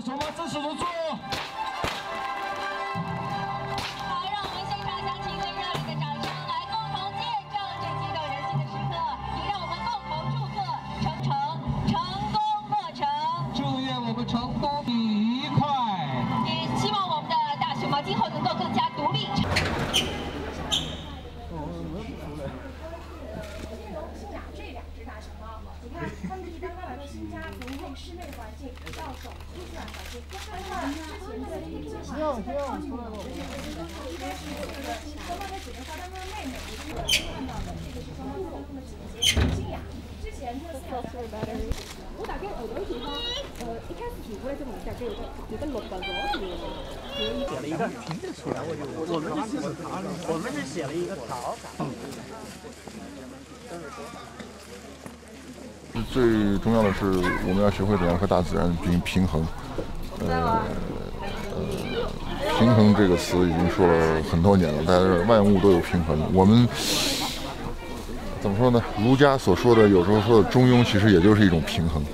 手马正式入座。 好，让我们现场响起最热烈的掌声，来共同见证这激动人心的时刻，也让我们共同祝贺成功落成。 祝愿我们成功愉快。 也希望我们的大熊猫今后能够更加独立。 他们是刚刚来到新家，从室内环境到走出自然环境，之前的这个小孩子在靠近我们的这个应该是有一个双方的姐妹花当中的妹妹，也就是我们看到的这个是双方当中的姐姐金雅。之前这个饲养员我大概后头地方，一开始住过来这么大概有个6到多少的。 写了一个听得出来，我们是写了一个草稿。 最重要的是，我们要学会怎样和大自然进行平衡。平衡这个词已经说了很多年了，大家万物都有平衡。我们怎么说呢？儒家所说的，有时候说的中庸，其实也就是一种平衡。